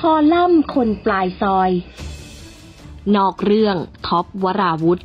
คอลัมน์คนปลายซอยนอกเรื่องท็อปวราวุธ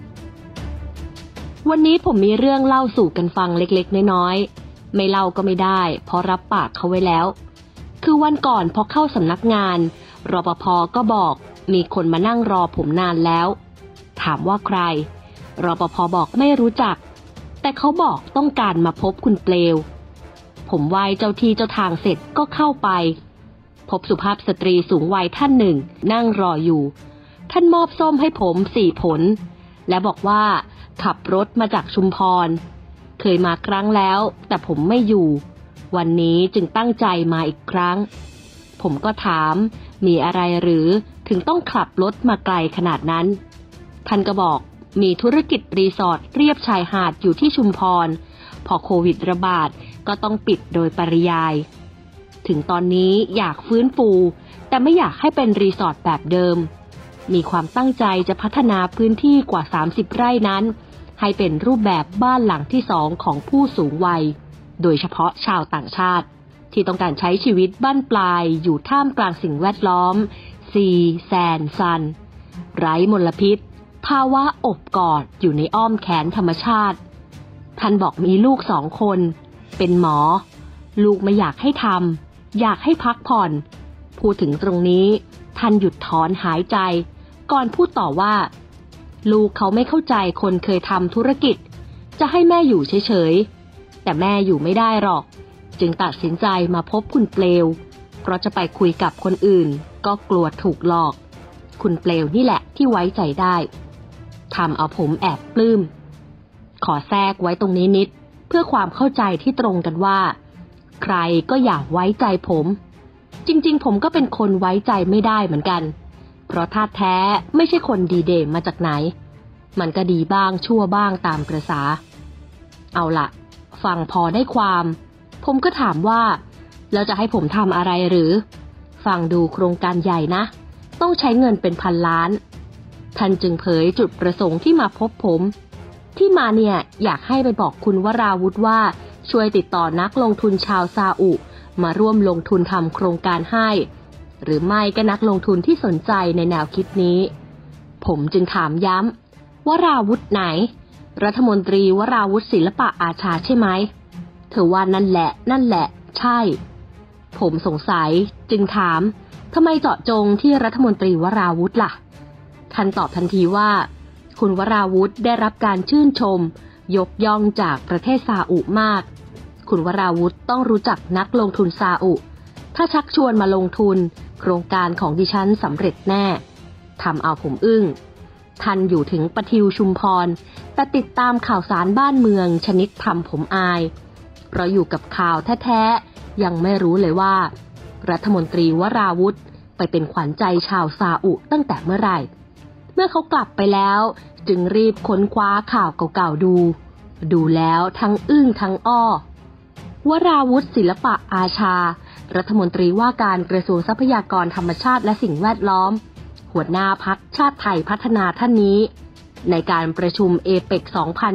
วันนี้ผมมีเรื่องเล่าสู่กันฟังเล็กๆน้อยๆไม่เล่าก็ไม่ได้เพราะรับปากเขาไว้แล้วคือวันก่อนพอเข้าสำนักงานรปภ.ก็บอกมีคนมานั่งรอผมนานแล้วถามว่าใครรปภ.บอกไม่รู้จักแต่เขาบอกต้องการมาพบคุณเปลวผมไหว้เจ้าที่เจ้าทางเสร็จก็เข้าไปพบสุภาพสตรีสูงวัยท่านหนึ่งนั่งรออยู่ท่านมอบส้มให้ผม4 ผลและบอกว่าขับรถมาจากชุมพรเคยมาครั้งแล้วแต่ผมไม่อยู่วันนี้จึงตั้งใจมาอีกครั้งผมก็ถามมีอะไรหรือถึงต้องขับรถมาไกลขนาดนั้นท่านก็บอกมีธุรกิจรีสอร์ทเรียบชายหาดอยู่ที่ชุมพรพอโควิดระบาดก็ต้องปิดโดยปริยายถึงตอนนี้อยากฟื้นฟูแต่ไม่อยากให้เป็นรีสอร์ทแบบเดิมมีความตั้งใจจะพัฒนาพื้นที่กว่า30 ไร่นั้นให้เป็นรูปแบบบ้านหลังที่2ของผู้สูงวัยโดยเฉพาะชาวต่างชาติที่ต้องการใช้ชีวิตบั้นปลายอยู่ท่ามกลางสิ่งแวดล้อมซีแซนซันไร้มลพิษภาวะอบกอดอยู่ในอ้อมแขนธรรมชาติท่านบอกมีลูก2 คนเป็นหมอลูกไม่อยากให้ทำอยากให้พักผ่อนพูดถึงตรงนี้ท่านหยุดถอนหายใจก่อนพูดต่อว่าลูกเขาไม่เข้าใจคนเคยทำธุรกิจจะให้แม่อยู่เฉยๆแต่แม่อยู่ไม่ได้หรอกจึงตัดสินใจมาพบคุณเปลวเพราะจะไปคุยกับคนอื่นก็กลัวถูกหลอกคุณเปลวนี่แหละที่ไว้ใจได้ทำเอาผมแอบปลื้มขอแทรกไว้ตรงนี้นิดเพื่อความเข้าใจที่ตรงกันว่าใครก็อยากไว้ใจผมจริงๆผมก็เป็นคนไว้ใจไม่ได้เหมือนกันเพราะธาตุแท้ไม่ใช่คนดีเด่นมาจากไหนมันก็ดีบ้างชั่วบ้างตามประสาเอาล่ะฟังพอได้ความผมก็ถามว่าแล้วจะให้ผมทำอะไรหรือฟังดูโครงการใหญ่นะต้องใช้เงินเป็นพันล้านท่านจึงเผยจุดประสงค์ที่มาพบผมที่มาเนี่ยอยากให้ไปบอกคุณวราวุธว่าช่วยติดต่อนักลงทุนชาวซาอุมาร่วมลงทุนทำโครงการให้หรือไม่ก็นักลงทุนที่สนใจในแนวคิดนี้ผมจึงถามย้ำวราวุธไหนรัฐมนตรีวราวุธศิลปะอาชาใช่ไหมเธอว่านั่นแหละใช่ผมสงสัยจึงถามทำไมเจาะจงที่รัฐมนตรีวราวุธล่ะท่านตอบทันทีว่าคุณวราวุธได้รับการชื่นชมยกย่องจากประเทศซาอุมากคุณวราวุธต้องรู้จักนักลงทุนซาอุถ้าชักชวนมาลงทุนโครงการของดิฉันสำเร็จแน่ทำเอาผมอึ้งท่านอยู่ถึงปทิวชุมพรแต่ติดตามข่าวสารบ้านเมืองชนิดทำผมอายเพราะอยู่กับข่าวแท้ๆยังไม่รู้เลยว่ารัฐมนตรีวราวุธไปเป็นขวัญใจชาวซาอุตั้งแต่เมื่อไหร่เมื่อเขากลับไปแล้วจึงรีบค้นคว้าข่าวเก่าๆดูแล้วทั้งอึ้งทั้งอ้อวราวุธศิลปะอาชารัฐมนตรีว่าการกระทรวงทรัพยากรธรรมชาติและสิ่งแวดล้อมหัวหน้าพรรคชาติไทยพัฒนาท่านนี้ในการประชุมเอเปก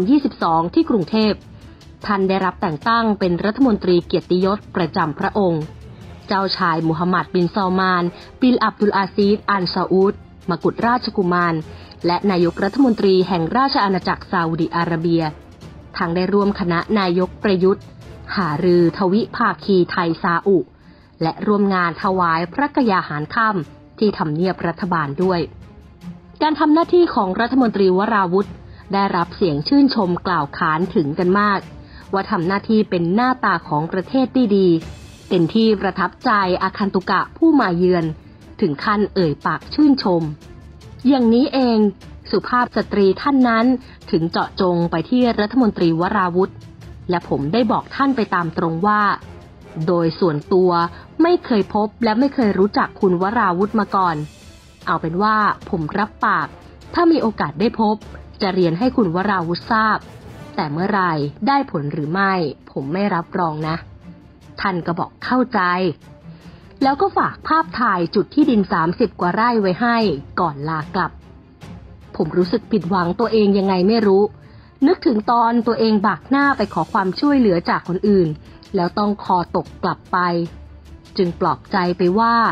2022ที่กรุงเทพท่านได้รับแต่งตั้งเป็นรัฐมนตรีเกียรติยศประจำพระองค์เจ้าชายมูฮัมหมัดบินซอลมานบินอับดุลอาซีซอัลซาอุดมกุฎราชกุมารและนายกรัฐมนตรีแห่งราชอาณาจักรซาอุดิอาระเบียทางได้ร่วมคณะนายกประยุทธ์หารือทวิภาคีไทยซาอุและร่วมงานถวายพระกยาหารค่ำที่ทำเนียบรัฐบาลด้วยการทำหน้าที่ของรัฐมนตรีวราวุธได้รับเสียงชื่นชมกล่าวขานถึงกันมากว่าทำหน้าที่เป็นหน้าตาของประเทศดีเป็นที่ประทับใจอาคันตุกะผู้มาเยือนถึงขั้นเอ่ยปากชื่นชมอย่างนี้เองสุภาพสตรีท่านนั้นถึงเจาะจงไปที่รัฐมนตรีวราวุธและผมได้บอกท่านไปตามตรงว่าโดยส่วนตัวไม่เคยพบและไม่เคยรู้จักคุณวราวุธมาก่อนเอาเป็นว่าผมรับปากถ้ามีโอกาสได้พบจะเรียนให้คุณวราวุธทราบแต่เมื่อไรได้ผลหรือไม่ผมไม่รับรองนะท่านก็บอกเข้าใจแล้วก็ฝากภาพถ่ายจุดที่ดิน30 กว่าไร่ไว้ให้ก่อนลากลับผมรู้สึกผิดหวังตัวเองยังไงไม่รู้นึกถึงตอนตัวเองบากหน้าไปขอความช่วยเหลือจากคนอื่นแล้วต้องคอตกกลับไปจึงปลอบใจไปว่า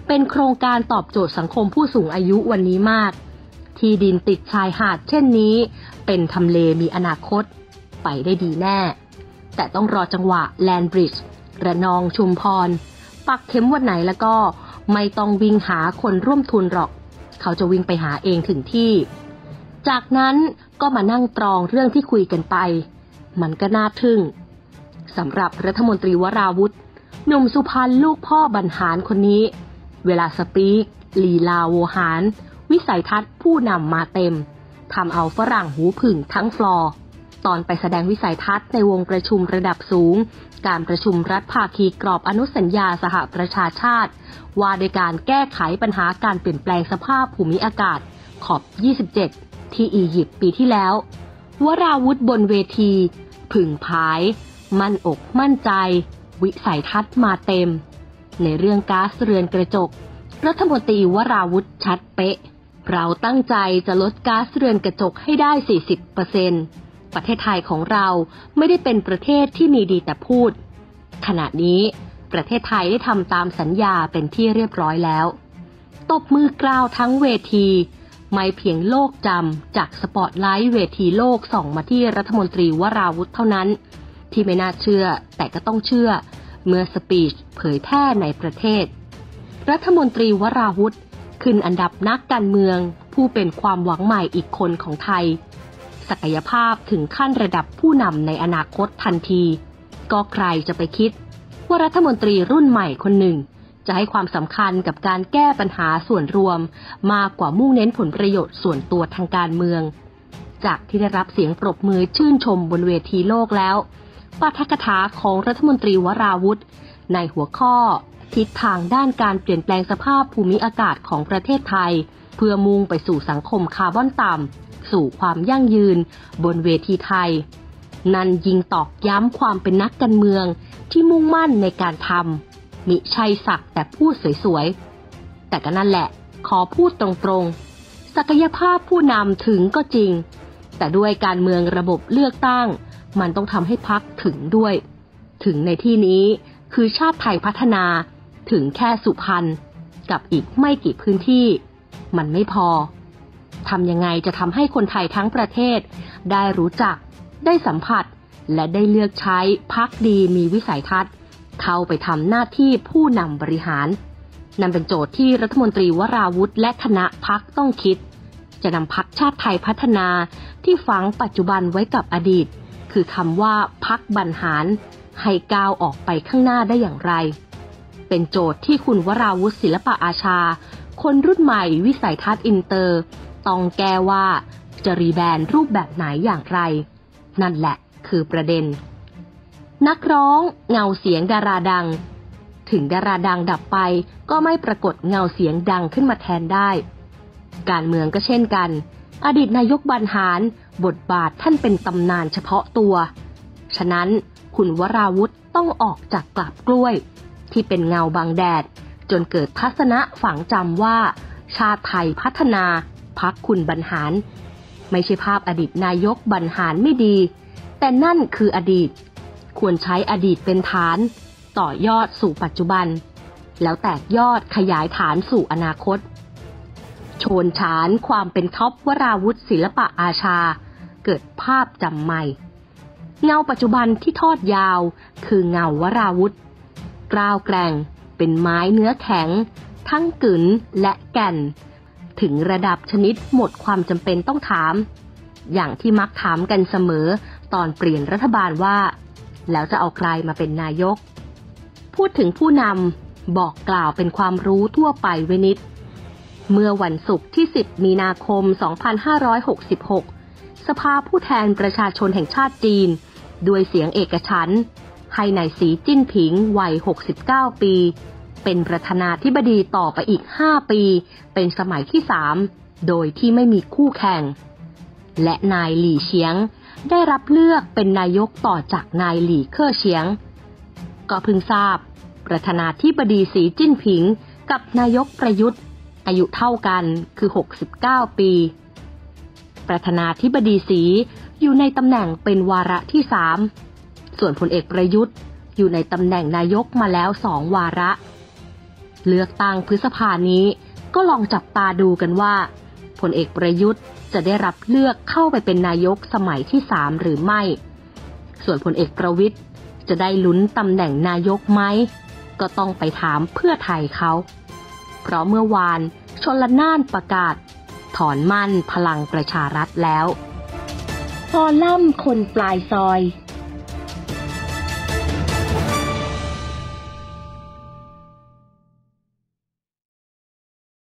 เป็นโครงการตอบโจทย์สังคมผู้สูงอายุวันนี้มากที่ดินติดชายหาดเช่นนี้เป็นทำเลมีอนาคตไปได้ดีแน่แต่ต้องรอจังหวะแลนด์บริดจ์ระนองชุมพรปักเข็มวันไหนแล้วก็ไม่ต้องวิ่งหาคนร่วมทุนหรอกเขาจะวิ่งไปหาเองถึงที่จากนั้นก็มานั่งตรองเรื่องที่คุยกันไปมันก็น่าทึ่งสำหรับรัฐมนตรีวราวุธหนุ่มสุพรรณลูกพ่อบรรหารคนนี้เวลาสปีกลีลาโวหารวิสัยทัศน์ผู้นำมาเต็มทำเอาฝรั่งหูผึ่งทั้งฟลอร์ตอนไปแสดงวิสัยทัศน์ในวงประชุมระดับสูงการประชุมรัฐภาคีกรอบอนุสัญญาสหประชาชาติว่าโดยการแก้ไขปัญหาการเปลี่ยนแปลงสภาพภูมิอากาศขอบ 27 ที่อียิปต์ปีที่แล้ววราวุธบนเวทีผึ่งผายมั่นอกมั่นใจวิสัยทัศน์มาเต็มในเรื่องก๊าซเรือนกระจกรัฐมนตรีวราวุธชัดเป๊ะเราตั้งใจจะลดก๊าซเรือนกระจกให้ได้ 40%ประเทศไทยของเราไม่ได้เป็นประเทศที่มีดีแต่พูดขณะนี้ประเทศไทยได้ทำตามสัญญาเป็นที่เรียบร้อยแล้วตบมือกล่าวทั้งเวทีไม่เพียงโลกจำจากสปอตไลท์เวทีโลกส่องมาที่รัฐมนตรีวราวุธเท่านั้นที่ไม่น่าเชื่อแต่ก็ต้องเชื่อเมื่อสปีชเผยแพร่ในประเทศรัฐมนตรีวราวุธขึ้นอันดับนักการเมืองผู้เป็นความหวังใหม่อีกคนของไทยศักยภาพถึงขั้นระดับผู้นำในอนาคตทันทีก็ใครจะไปคิดว่ารัฐมนตรีรุ่นใหม่คนหนึ่งจะให้ความสำคัญกับการแก้ปัญหาส่วนรวมมากกว่ามุ่งเน้นผลประโยชน์ส่วนตัวทางการเมืองจากที่ได้รับเสียงปรบมือชื่นชมบนเวทีโลกแล้วปาฐกถาของรัฐมนตรีวราวุธในหัวข้อทิศทางด้านการเปลี่ยนแปลงสภาพภูมิอากาศของประเทศไทยเพื่อมุ่งไปสู่สังคมคาร์บอนต่ำสู่ความยั่งยืนบนเวทีไทยนั่นยิงตอกย้ำความเป็นนักการเมืองที่มุ่งมั่นในการทำมิใช่สักแต่พูดสวยๆแต่ก็นั่นแหละขอพูดตรงๆศักยภาพผู้นำถึงก็จริงแต่ด้วยการเมืองระบบเลือกตั้งมันต้องทำให้พรรคถึงด้วยถึงในที่นี้คือชาติไทยพัฒนาถึงแค่สุพรรณกับอีกไม่กี่พื้นที่มันไม่พอทำยังไงจะทำให้คนไทยทั้งประเทศได้รู้จักได้สัมผัสและได้เลือกใช้พรรคดีมีวิสัยทัศน์เข้าไปทำหน้าที่ผู้นำบริหารนั่นเป็นโจทย์ที่รัฐมนตรีวราวุธและคณะพรรคต้องคิดจะนำพรรคชาติไทยพัฒนาที่ฝังปัจจุบันไว้กับอดีตคือคำว่าพรรคบรรหารให้ก้าวออกไปข้างหน้าได้อย่างไรเป็นโจทย์ที่คุณวราวุธศิลปะอาชาคนรุ่นใหม่วิสัยทัศน์อินเตอร์ต้องแก้ว่าจะรีแบรนด์รูปแบบไหนอย่างไรนั่นแหละคือประเด็นนักร้องเงาเสียงดาราดังถึงดาราดังดับไปก็ไม่ปรากฏเงาเสียงดังขึ้นมาแทนได้การเมืองก็เช่นกันอดีตนายกบรรหารบทบาทท่านเป็นตำนานเฉพาะตัวฉะนั้นคุณวราวุธต้องออกจากกลับกล้วยที่เป็นเงาบังแดดจนเกิดทัศนะฝังจำว่าชาติไทยพัฒนาพรรคคุณบรรหารไม่ใช่ภาพอดีตนายกบรรหารไม่ดีแต่นั่นคืออดีตควรใช้อดีตเป็นฐานต่อยอดสู่ปัจจุบันแล้วแตกยอดขยายฐานสู่อนาคตโชนฉานความเป็นท็อปวราวุธศิลปะอาชาเกิดภาพจำใหม่เงาปัจจุบันที่ทอดยาวคือเงาวราวุธกล้าวแกร่งเป็นไม้เนื้อแข็งทั้งกึ๋นและแก่นถึงระดับชนิดหมดความจำเป็นต้องถามอย่างที่มักถามกันเสมอตอนเปลี่ยนรัฐบาลว่าแล้วจะเอาใครมาเป็นนายกพูดถึงผู้นำบอกกล่าวเป็นความรู้ทั่วไปไว้นิดเมื่อวันศุกร์ที่10 มีนาคม 2566 สภาผู้แทนประชาชนแห่งชาติจีนด้วยเสียงเอกฉันท์ให้นายสีจิ้นผิงวัย 69 ปีเป็นประธานาธิบดีต่อไปอีก 5 ปีเป็นสมัยที่ 3 โดยที่ไม่มีคู่แข่งและนายหลี่เฉียงได้รับเลือกเป็นนายกต่อจากนายหลี่เค่อเฉียงก็เพิ่งทราบประธานาธิบดีสีจิ้นผิงกับนายกประยุทธ์อายุเท่ากันคือ 69 ปีประธานาธิบดีสีอยู่ในตำแหน่งเป็นวาระที่ 3ส่วนพลเอกประยุทธ์อยู่ในตำแหน่งนายกมาแล้ว2 วาระเลือกตั้งพฤษภานี้ก็ลองจับตาดูกันว่าพลเอกประยุทธ์จะได้รับเลือกเข้าไปเป็นนายกสมัยที่3หรือไม่ส่วนพลเอกประวิตรจะได้ลุ้นตำแหน่งนายกไหมก็ต้องไปถามเพื่อไทยเขาเพราะเมื่อวานชลน่านประกาศถอนมั่นพลังประชารัฐแล้วพอล่ำคนปลายซอย